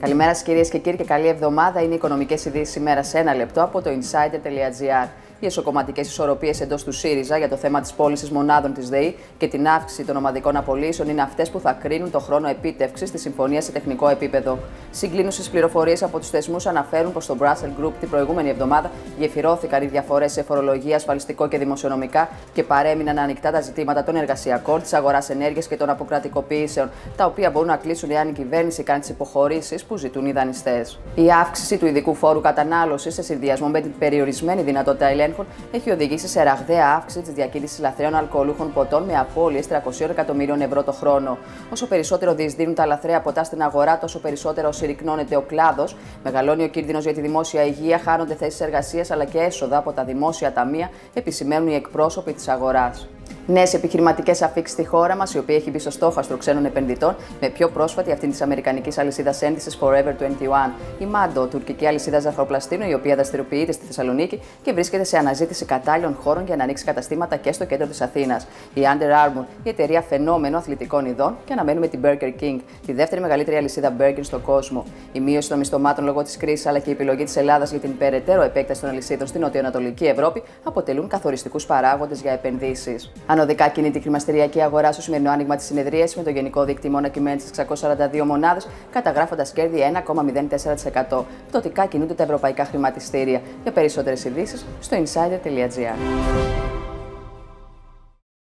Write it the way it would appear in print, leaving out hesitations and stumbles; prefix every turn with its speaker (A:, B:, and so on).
A: Καλημέρα σας κυρίες και κύριοι και καλή εβδομάδα. Είναι οι οικονομικές ειδήσεις ημέρα σε ένα λεπτό από το insider.gr. Οι εσωκομματικές ισορροπίες εντός του ΣΥΡΙΖΑ για το θέμα της πώλησης μονάδων της ΔΕΗ και την αύξηση των ομαδικών απολύσεων είναι αυτές που θα κρίνουν το χρόνο επίτευξης της συμφωνίας σε τεχνικό επίπεδο. Συγκλίνουσες πληροφορίες από τους θεσμούς αναφέρουν πως στο Brussels Group την προηγούμενη εβδομάδα γεφυρώθηκαν οι διαφορές σε φορολογία, ασφαλιστικό και δημοσιονομικά και παρέμειναν ανοιχτά τα ζητήματα των εργασιακών, της αγοράς ενέργειας και των αποκρατικοποιήσεων, τα οποία μπορούν να κλείσουν εάν η κυβέρνηση κάνει τις υποχωρήσεις που ζητούν οι δανειστές. Η αύξηση του ειδικού φόρου κατανάλωσης σε συνδυασμό με την περιορισμένη δυνατότητα ελέγχου έχει οδηγήσει σε ραγδαία αύξηση της διακίνησης λαθρέων αλκοολούχων ποτών με απώλειες 300 εκατομμυρίων ευρώ το χρόνο. Όσο περισσότερο διεισδύουν τα λαθρέα ποτά στην αγορά, τόσο περισσότερο συρρυκνώνεται ο κλάδος, μεγαλώνει ο κίνδυνος για τη δημόσια υγεία, χάνονται θέσεις εργασίας αλλά και έσοδα από τα δημόσια ταμεία, επισημαίνουν οι εκπρόσωποι της αγοράς. Νέες επιχειρηματικές αφίξεις στη χώρα μας, η οποία έχει μπει στο στόχαστρο ξένων επενδυτών, με πιο πρόσφατη αυτήν της αμερικανικής αλυσίδας ένδυσης Forever 21. Η Mando, τουρκική αλυσίδα ζαχαροπλαστίνων, η οποία δραστηριοποιείται στη Θεσσαλονίκη και βρίσκεται σε αναζήτηση κατάλληλων χώρων για να ανοίξει καταστήματα και στο κέντρο της Αθήνας. Η Under Armour, η εταιρεία φαινόμενο αθλητικών ειδών, και αναμένουμε την Burger King, τη δεύτερη μεγαλύτερη αλυσίδα burger στον κόσμο. Η μείωση των μισθωμάτων λόγω της κρίσης αλλά και η επιλογή της Ελλάδας για την περαιτέρω επέκταση των αλυσίδων στην νοτιοανατολική Ευρώπη αποτελούν καθοριστικούς παράγοντες για επενδύσεις. Ανωδικά κινείται η χρηματιστηριακή αγορά στο σημερινό άνοιγμα της συνεδρίας, με το γενικό δίκτυο να κυμαίνει στις 642 μονάδες, καταγράφοντας κέρδη 1,04%. Πτωτικά κινούνται τα ευρωπαϊκά χρηματιστήρια. Για περισσότερες ειδήσεις στο insider.gr.